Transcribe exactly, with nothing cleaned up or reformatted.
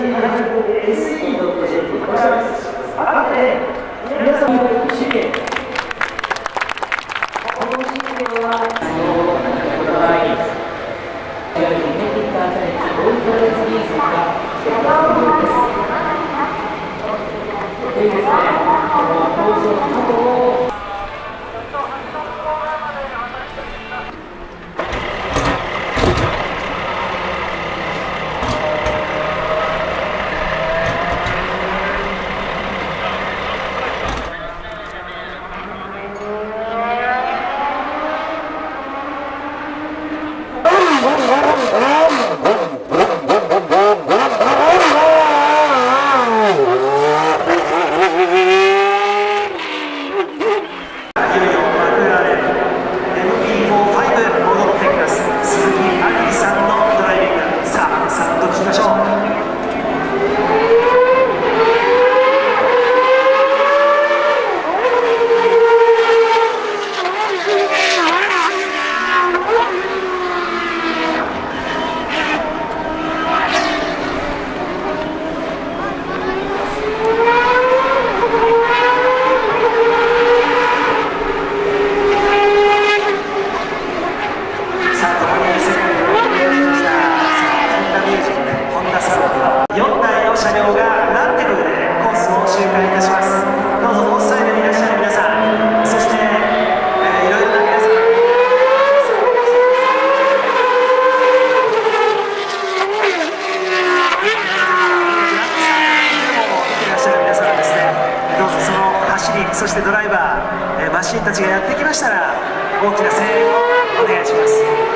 エスイー としてこれは後で皆さんの資源この資源はあのお互いいわゆるメディカーチャレンジゴールドレスリーズがしてくださるようです。でですね、この放送の過去をそしてドライバー、マシンたちがやってきましたら大きな声援をお願いします。